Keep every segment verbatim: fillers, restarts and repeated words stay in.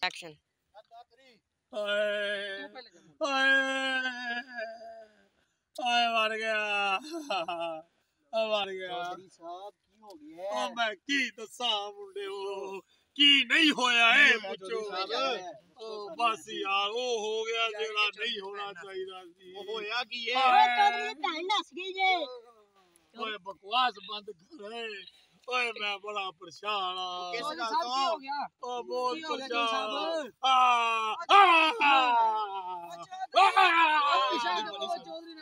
Action. ओए ओए ओए मर गया मर गया चौधरी साहब की हो गया ओ मैं की दसा मुंडे ओ की नहीं होया है पुछो ओ बस यार ओ हो गया जेड़ा नहीं होना चाहिए सी ओ होया की है चौधरी भैन दस गई जे ओए बकवास बंद कर ओए मैं बड़ा परेशान हां किस गल तो हो गया ओ बहुत की हो गया परेशान साहब हां चौधरी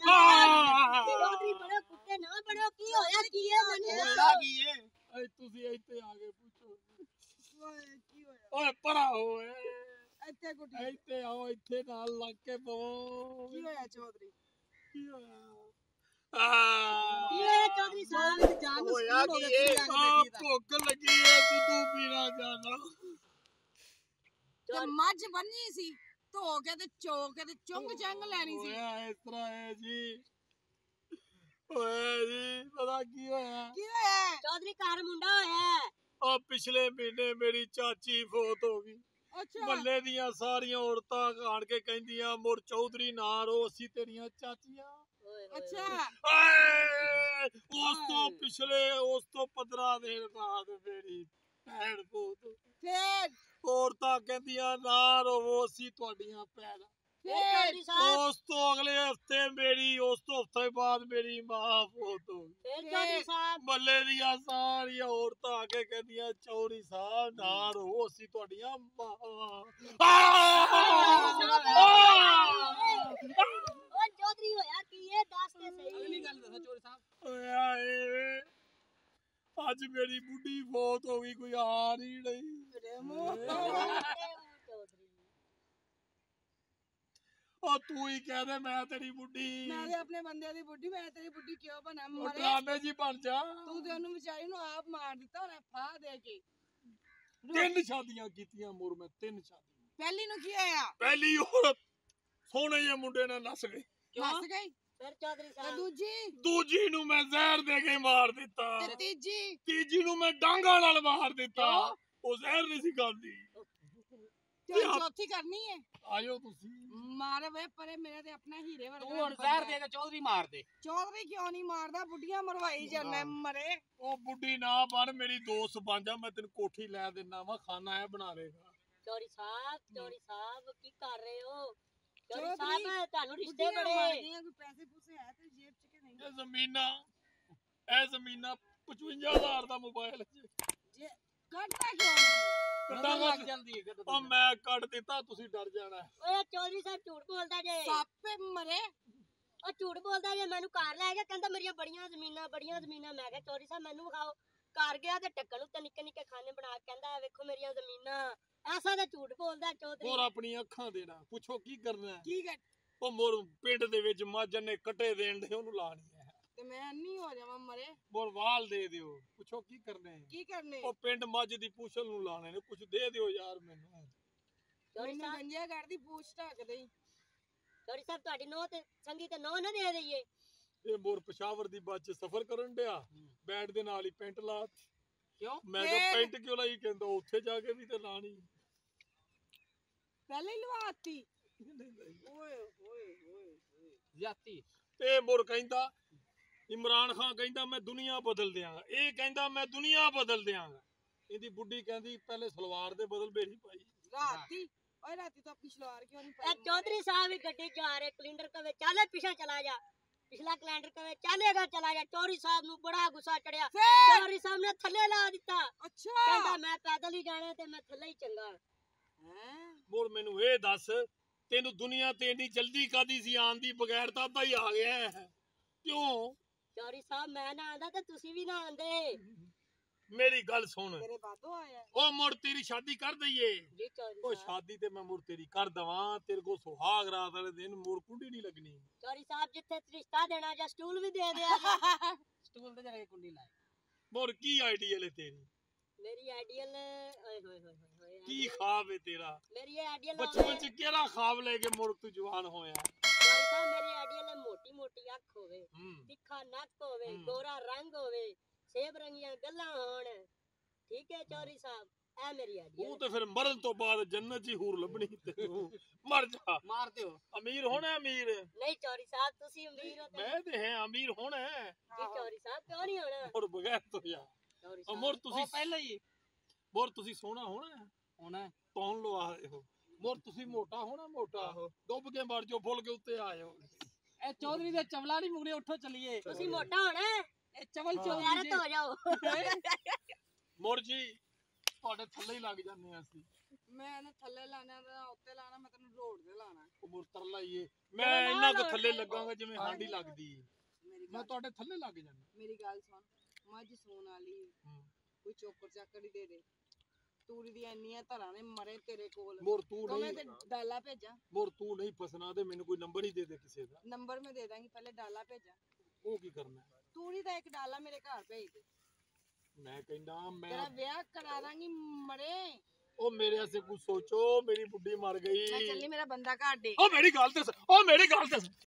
बड़े कुत्ते ना बड़ो की होया की है मैंने होया की है ए तुसी ਇੱਥੇ ਆ ਕੇ ਪੁੱਛੋ ਓਏ ਕੀ ਹੋਇਆ ਓਏ ਪਰਾ ਹੋਏ ਇੱਥੇ ਕੁੱਟੀ ਇੱਥੇ ਆਓ ਇੱਥੇ ਨਾਲ ਲੱਗ ਕੇ ਬਵੋ ਕੀ ਹੋਇਆ ਚੌਧਰੀ ਕੀ ਹੋਇਆ ਆ ਕੀ ਹੋਇਆ ਚੌਧਰੀ ਸਾਹਿਬ ਜਾਨ ਹੋਇਆ ਕੀ ਇਹ ਆ ਭੁੱਖ ਲੱਗੀ ਹੈ ਦੁੱਧ ਪੀਣਾ ਜਾਣਾ ਤੇ ਮੱਝ ਬੰਨੀ ਸੀ ਧੋ ਕੇ ਤੇ ਚੋ ਕੇ ਤੇ ਚੁੰਗ ਚੰਗ ਲੈਣੀ ਸੀ ਹੋਇਆ ਇਸ ਤਰ੍ਹਾਂ ਹੈ ਜੀ ਓਏ ਜੀ ਪਤਾ ਕੀ ਹੋਇਆ ਕੀ ਹੋਇਆ ਚੌਧਰੀ ਘਰ ਮੁੰਡਾ ਹੋਇਆ ਆ ਪਿਛਲੇ ਮਹੀਨੇ ਮੇਰੀ ਚਾਚੀ ਫੋਤ ਹੋ ਗਈ ਅੱਛਾ ਮੱਲੇ ਦੀਆਂ ਸਾਰੀਆਂ ਔਰਤਾਂ ਆਣ ਕੇ ਕਹਿੰਦੀਆਂ ਮੁਰ ਚੌਧਰੀ ਨਾ ਰੋ ਅਸੀਂ ਤੇਰੀਆਂ ਚਾਚੀਆਂ ਅੱਛਾ ਆਏ ਉਸ ਤੋਂ ਪਿਛਲੇ ਉਸ ਤੋਂ ਪੰਦਰਾਂ ਦਿਨ ਬਾਅਦ ਮੇਰੀ ਭੈਣ ਫੋਤ ਫੇਰ ਔਰਤਾਂ ਕਹਿੰਦੀਆਂ ਨਾ ਰੋਵੋ ਅਸੀਂ ਤੁਹਾਡੀਆਂ ਭੈਣਾਂ ਚੌਧਰੀ ਸਾਹਿਬ ਉਸ ਤੋਂ ਅਗਲੇ ਹਫਤੇ ਮੇਰੀ ਉਸ ਤੋਂ ਹਫਤੇ ਬਾਅਦ ਮੇਰੀ ਮਾਂ ਫੋਤ ਹੋ ਗਈ ਫਿਰ ਚੌਧਰੀ ਸਾਹਿਬ ਮੱਲੇ ਦੀਆਂ ਸਾਰੀਆਂ ਔਰਤਾਂ ਆ ਕੇ ਕਹਿੰਦੀਆਂ ਚੌਧਰੀ ਸਾਹਿਬ ਨਾ ਰੋ ਅਸੀਂ ਤੁਹਾਡੀਆਂ ਮਾਵਾਂ ਓ ਚੌਧਰੀ ਹੋਇਆ ਕੀ ਹੈ ਦੱਸ ਤੇ ਸਹੀ ਅਗਲੀ ਗੱਲ ਦੱਸੋ ਚੌਧਰੀ ਸਾਹਿਬ ਓਏ ਆਏ ਅੱਜ ਮੇਰੀ ਬੁੱਢੀ ਫੋਤ ਹੋ ਗਈ ਕੋਈ ਆ ਨਹੀਂ ਰਹੀ ਉਹ ਤੂੰ ਹੀ ਕਹਿ ਦੇ ਮੈਂ ਤੇਰੀ ਬੁੱਢੀ ਮੈਂ ਤੇ ਆਪਣੇ ਬੰਦਿਆਂ ਦੀ ਬੁੱਢੀ ਮੈਂ ਤੇਰੀ ਬੁੱਢੀ ਕਿਉਂ ਬਣਾ ਉਹ ਮਰੇ ਡਰਾਮੇ ਜੀ ਬਣ ਜਾ ਤੂੰ ਤੇ ਉਹਨੂੰ ਵਿਚਾਰੀ ਨੂੰ ਆਪ ਮਾਰ ਦਿੱਤਾ ਉਹਨੇ ਫਾਹ ਦੇ ਕੇ ਤਿੰਨ ਸ਼ਾਦੀਆਂ ਕੀਤੀਆਂ ਮੋਰ ਮੈਂ ਤਿੰਨ ਸ਼ਾਦੀਆਂ ਪਹਿਲੀ ਨੂੰ ਕੀ ਹੋਇਆ ਪਹਿਲੀ ਔਰਤ ਸੋਹਣੇ ਜਿਹੇ ਮੁੰਡੇ ਨਾਲ ਨੱਸ ਗਈ ਹੱਸ ਗਈ ਫਿਰ ਚੌਧਰੀ ਤੇ ਸਾਹਿਬ ਦੂਜੀ ਦੂਜੀ ਨੂੰ ਮੈਂ ਜ਼ਹਿਰ ਦੇ ਕੇ ਮਾਰ ਦਿੱਤਾ ਤੇ ਤੀਜੀ ਤੀਜੀ ਨੂੰ ਮੈਂ ਡਾਂਗਾ ਨਾਲ ਮਾਰ ਦਿੱਤਾ ਉਹ ਜ਼ਹਿਰ ਨਹੀਂ ਸੀ ਖਾਂਦੀ ਤੇ ਚੌਥੀ ਕਰਨੀ ਹੈ ਆਇਓ ਤੁਸੀਂ ਮਾਰ ਵੇ ਪਰੇ ਮੇਰੇ ਤੇ ਆਪਣਾ ਹੀਰੇ ਵਰਗਾ ਤੂੰ ਹੁਣ ਜ਼ਹਿਰ ਦੇ ਕੇ ਚੌਧਰੀ ਮਾਰ ਦੇ ਚੌਧਰੀ ਕਿਉਂ ਨਹੀਂ ਮਾਰਦਾ ਬੁੱਢੀਆਂ ਮਰਵਾਈ ਜਾਂਦਾ ਮਰੇ ਉਹ ਬੁੱਢੀ ਨਾ ਬਣ ਮੇਰੀ ਦੋਸਤ ਬਣ ਜਾ ਮੈਂ ਤੈਨੂੰ ਕੋਠੀ ਲੈ ਦਿੰਦਾ ਵਾ ਖਾਣਾ ਇਹ ਬਣਾ ਲੇਗਾ ਚੌਧਰੀ ਸਾਹਿਬ ਚੌਧਰੀ ਸਾਹਿਬ ਕੀ ਕਰ ਰਹੇ ਹੋ ਚੌਧਰੀ ਚੌਧਰੀ, ਸਾਹਿਬ ਤੁਹਾਨੂੰ ਰਿਸ਼ਤੇ ਬੁੱਢੀਆਂ ਬੜੇ ਮਾਰਦੀਆਂ ਕੋਈ ਪੈਸੇ ਪੂਸੇ ਹੈ ਤੇ ਜੇਬ ਚ ਕਿ ਨਹੀਂ ਇਹ ਜ਼ਮੀਨਾਂ ਇਹ ਜ਼ਮੀਨਾਂ ਪਚਵੰਜਾ ਹਜ਼ਾਰ ਦਾ ਮੋਬਾਈਲ ਜੇ ਕੱਢਦਾ ਕਿਉਂ ਨਹੀਂ? ਕੱਢਾਂਗਾ ਲੱਗ ਜਾਂਦੀ ਹੈ ਉਹ ਮੈਂ ਕੱਢ ਦਿੱਤਾ ਤੁਸੀਂ ਡਰ ਜਾਣਾ ਓਏ ਚੌਧਰੀ ਸਾਹਿਬ ਝੂਠ ਬੋਲਦਾ ਜੇ ਸੱਪ ਮਰੇ ਉਹ ਝੂਠ ਬੋਲਦਾ ਜੇ ਮੈਨੂੰ ਘਰ ਲੈ ਗਿਆ ਕਹਿੰਦਾ ਮੇਰੀਆਂ ਬੜੀਆਂ ਜ਼ਮੀਨਾਂ ਬੜੀਆਂ ਜ਼ਮੀਨਾਂ ਮੈਂ ਕਿਹਾ ਚੌਧਰੀ ਸਾਹਿਬ ਮੈਨੂੰ ਵਿਖਾਓ ਘਰ ਗਿਆ ਤੇ ਢੱਕਣ ਉੱਤੇ ਨਿੱਕੇ ਨਿੱਕੇ ਖਾਨੇ ਬਣਾ ਕੇ ਕਹਿੰਦਾ ਵੇਖੋ ਮੇਰੀਆਂ ਜ਼ਮੀਨਾਂ ਐਸਾ ਤਾਂ ਝੂਠ ਬੋਲਦਾ ਚੌਧਰੀ ਹੋਰ ਆਪਣੀਆਂ ਅੱਖਾਂ ਦੇਣਾ ਪੁੱਛੋ ਕੀ ਕਰਨਾ ਕੀ ਕਰ ਉਹ ਮੋਰ ਪਿੰਡ ਦੇ ਵਿੱਚ ਮੱਝ ਨੇ ਕੱਟੇ ਦੇਣ ਦੇ ਉਹਨੂੰ ਲਾਣੀ ਹੈ ਤੇ ਮੈਂ ਅੰਨੀ ਹੋ ਜਾਵਾਂ ਮਰੇ ਮੋਰ ਵਾਲ ਦੇ ਦਿਓ ਪੁੱਛੋ ਕੀ ਕਰਨਾ ਹੈ ਕੀ ਕਰਨੇ ਉਹ ਪਿੰਡ ਮੱਝ ਦੀ ਪੂਛਲ ਨੂੰ ਲਾਣੇ ਨੇ ਕੁਝ ਦੇ ਦਿਓ ਯਾਰ ਮੈਨੂੰ ਚੌਧਰੀ ਮੈਨੂੰ ਸਾਹਿਬ ਗੰਜਿਆ ਕਰਦੀ ਪੂਛ ਢੱਕ ਦੇਈ ਚੌਧਰੀ ਸਾਹਿਬ ਤੁਹਾਡੀ ਨੋਹ ਤੇ ਸੰਗੀ ਤੇ ਨੋਹ ਨਾ ਦੇ ਦਈਏ ਇਹ ਮੋਰ ਪਸ਼ਾਵਰ ਦੀ ਬੱਸ 'ਚ ਸਫ਼ਰ ਕਰਨ ਡਿਆ ਬੈਟ ਦੇ ਨਾਲ ਹੀ ਪੈਂਟ ਲਾ ਕਿਉਂ ਮੈਂ ਕਿਹਾ ਪੈਂਟ ਕਿਉਂ ਲਾਈ ਕਹਿੰਦਾ ਉੱਥੇ ਜਾ ਕੇ ਵੀ ਤੇ ਲਾਣੀ ਪਹਿਲੇ ਹੀ ਲਵਾਤੀ ਓਏ ਓਏ ਓਏ ਜ਼ਿਆਤੀ ਤੇ ਮੋਰ ਕਹਿੰਦਾ ਇਮਰਾਨ ਖਾਨ ਕਹਿੰਦਾ ਮੈਂ ਦੁਨੀਆ ਬਦਲ ਦਿਆਂਗਾ ਇਹ ਕਹਿੰਦਾ ਮੈਂ ਦੁਨੀਆ ਬਦਲ ਦਿਆਂਗਾ ਇਹਦੀ ਬੁੱਢੀ ਕਹਿੰਦੀ ਪਹਿਲੇ ਸਲਵਾਰ ਦੇ ਬਦਲ ਬੇੜੀ ਪਾਈ ਰਾਤੀ ਓਏ ਰਾਤੀ ਤਾਂ ਆਪਣੀ ਸਲਵਾਰ ਕਿਉਂ ਨਹੀਂ ਇਹ ਪਾਈ ਚੌਧਰੀ ਸਾਹਿਬ ਵੀ ਗੱਡੀ ਜਾ ਰਹੇ ਕਲਿੰਡਰ ਕਵੇ ਚੱਲ ਪਿਛਾ ਚਲਾ ਜਾ ਪਿਛਲਾ ਕੈਲੰਡਰ ਕਵੇ ਚੱਲੇਗਾ ਚਲਾ ਜਾ ਚੌਧਰੀ ਸਾਹਿਬ ਨੂੰ ਬੜਾ ਗੁੱਸਾ ਚੜਿਆ ਫੇਰ ਚੌਧਰੀ ਸਾਹਿਬ ਨੇ ਥੱਲੇ ਲਾ ਦਿੱਤਾ ਅੱਛਾ ਕਹਿੰਦਾ ਮੈਂ ਪੈਦਲ ਹੀ ਜਾਣਾ ਤੇ ਮੈਂ ਥੱਲੇ ਹੀ ਚੰਗਾ ਹੈਂ? ਮੋਰ ਮੈਨੂੰ ਇਹ ਦੱਸ ਤੈਨੂੰ ਦੁਨੀਆ ਤੇ ਇੰਨੀ ਜਲਦੀ ਕਾਦੀ ਸੀ ਆਉਣ ਦੀ ਬਗੈਰ ਤਾਂ ਅੱਧਾ ਹੀ ਆ ਗਿਆ ਹੈ। ਕਿਉਂ ਚੌਧਰੀ ਸਾਹਿਬ ਮੈਂ ਨਾ ਆਂਦਾ ਤੇ ਤੁਸੀਂ ਵੀ ਨਾ ਆਂਦੇ ਮੇਰੀ ਗੱਲ ਸੁਣ ਤੇਰੇ ਬਾਦੋਂ ਆਇਆ ਉਹ ਮੁੜ ਤੇਰੀ ਸ਼ਾਦੀ ਕਰ ਦਈਏ ਜੀ ਚੌਧਰੀ ਉਹ ਸਾਹਿਬ ਸ਼ਾਦੀ ਤੇ ਮੈਂ ਮੁੜ ਤੇਰੀ ਕਰ ਦਵਾਂ ਤੇਰੇ ਕੋ ਸੁਹਾਗ ਰਾਤ ਵਾਲੇ ਦਿਨ ਮੁੜ ਕੁੰਡੀ ਨਹੀਂ ਲੱਗਣੀ ਚੌਧਰੀ ਸਾਹਿਬ ਜਿੱਥੇ ਰਿਸ਼ਤਾ ਦੇਣਾ ਜਾਂ ਸਟੂਲ ਵੀ ਦੇ ਦਿਆ ਜੀ। ਸਟੂਲ ਤੇ ਜਾ ਕੇ ਕੁੰਡੀ ਲਾਏ ਮੁੜ ਕੀ ਆਈਡੀਅਲ ਹੈ ਤੇਰੀ ਮੇਰੀ ਆਈਡੀਅਲ ਓਏ ਹੋਏ ਹੋਏ ਹੋਏ ਕੀ ਖਾਬ ਹੈ ਤੇਰਾ ਮੇਰੀ ਆਈਡੀਅਲ ਬਚਪਨ ਚ ਕਿਹੜਾ ਖਾਬ ਲੈ ਕੇ ਮੁੜ ਤੂੰ ਜਵਾਨ ਹੋਇਆ ਚੌਧਰੀ ਸਾਹਿਬ ਮੇਰੀ ਆਈਡੀਅਲ ਮੋਟੀ ਮੋਟੀ ਅੱਖ ਹੋਵੇ ਹੂੰ ਤਿੱਖਾ ਨੱਕ ਹੋਵੇ ਹੂੰ। ਗੋਰਾ ਰੰਗ ਹੋਵੇ ਸੇਬ ਰੰਗੀਆਂ ਗੱਲਾਂ ਹੋਣ ਠੀਕ ਹੈ ਚੌਧਰੀ ਸਾਹਿਬ ਐ ਮੇਰੀ ਆਈਡੀਆ ਤੂੰ ਤੇ ਫਿਰ ਮਰਨ ਤੋਂ ਬਾਅਦ ਜੰਨਤ 'ਚ ਹੀ ਹੂਰ ਲੱਭਣੀ ਤੇ ਤੂੰ ਮਰ ਜਾ। ਮਾਰਦੇ ਹੋ ਅਮੀਰ ਹੋਣਾ ਅਮੀਰ ਨਹੀਂ ਚੌਰੀ ਸਾਹਿਬ ਤੁਸੀਂ ਅਮੀਰ ਹੋ ਤੇ ਮੈਂ ਤੇ ਹੈ ਅਮੀਰ ਹੋਣਾ ਹੈ। ਜੀ ਚੌਰੀ ਸਾਹਿਬ ਕਿਉਂ ਨਹੀਂ ਹੋਣਾ ਔਰ ਬਗੈਰ ਤੋਂ ਯਾਰ ਚੌਰੀ ਅਮਰ ਸਾਹਿਬ ਤੁਸੀਂ ਉਹ ਪਹਿਲਾਂ ਹੀ ਮੋਰ ਤੁਸੀਂ ਸੋਹਣਾ ਹੋਣਾ ਹੈ। ਹੋਣਾ ਕੌਣ ਲਵਾ ਰਹੇ ਹੋ ਮੋਰ ਤੁਸੀਂ ਮੋਟਾ ਹੋਣਾ ਮੋਟਾ ਡੁੱਬ ਕੇ ਮਰ ਜਾਓ ਫੁੱਲ ਕੇ ਉੱਤੇ ਆ ਜਾਓ। ਇਹ ਚੌਧਰੀ ਦੇ ਚਵਲਾ ਨਹੀਂ ਮੁਗਲੇ ਉੱਠੋ ਚੱਲੀਏ ਤੁਸੀਂ ਮੋਟਾ ਹੋਣਾ ਹੈ, ਇਹ ਚਵਲ ਹਾਂ। ਚੌਧਰੀ ਗੈਰਤ ਹੋ ਜਾਓ ਮੋਰ ਜੀ ਤੁਹਾਡੇ ਥੱਲੇ ਹੀ ਲੱਗ ਜਾਂਦੇ ਆ ਅਸੀਂ। ਮੈਂ ਨਾ ਥੱਲੇ ਲਾਣਾ ਤੇ ਉੱਤੇ ਲਾਣਾ, ਮੈਂ ਤੈਨੂੰ ਰੋਡ ਤੇ ਲਾਣਾ। ਉਹ ਮੋਰ ਤਰਲਾ ਹੀ ਏ ਮੈਂ ਇੰਨਾ ਕੁ ਥੱਲੇ ਲੱਗਾਂਗਾ ਜਿਵੇਂ ਹਾਂਡੀ ਲੱਗਦੀ ਏ। ਮੇਰੀ ਮੈਂ ਗੱਲ ਤੁਹਾਡੇ ਥੱਲੇ ਲੱਗ ਜਾਣਾ। ਮੇਰੀ ਗੱਲ ਸੁਣ, ਮੱਝ ਸੂਣ ਵਾਲੀ ਕੋਈ ਚੋਕਰ ਚਾਕਰ ਹੀ ਦੇ ਦੇ। ਤੂੜੀ ਦੀਆਂ ਇੰਨੀਆਂ ਧਰਾਂ ਨੇ ਮਰੇ ਤੇਰੇ ਕੋਲ, ਮੋਰ ਤੂੰ ਕਵੇਂ ਨਹੀਂ ਤੇ ਡਾਲਾ ਭੇਜਾਂ। ਮੋਰ ਤੂੰ ਨਹੀਂ ਫਸਣਾ ਤੇ ਮੈਨੂੰ ਕੋਈ ਨੰਬਰ ਹੀ ਦੇ ਦੇ ਕਿਸੇ ਦਾ। ਨੰਬਰ ਮੈਂ ਦੇ ਦਾਂਗੀ, ਪਹਿਲੇ ਡਾਲਾ ਭੇਜਾਂ। ਉਹ ਕੀ ਕਰਨਾ ਹੈ? ਤੂੜੀ ਦਾ ਇੱਕ ਡਾਲਾ ਮੇਰੇ ਘਰ ਭੇਜ ਦੇ, ਮੈਂ ਕਹਿੰਦਾ ਮੈਂ ਤੇਰਾ ਵਿਆਹ ਕਰਾ ਦਾਂਗੀ ਮਰੇ। ਉਹ ਮੇਰੇ ਵਾਸਤੇ ਕੁਝ ਸੋਚੋ ਮੇਰੀ ਬੁੱਢੀ ਮਰ ਗਈ। ਮੈਂ ਚੱਲੀ, ਮੇਰਾ ਬੰਦਾ ਘਰ ਦੇ। ਉਹ ਮੇਰੀ ਗੱਲ ਤੇ ਸ- ਉਹ ਮੇਰੀ ਗੱਲ ਤੇ ਸ-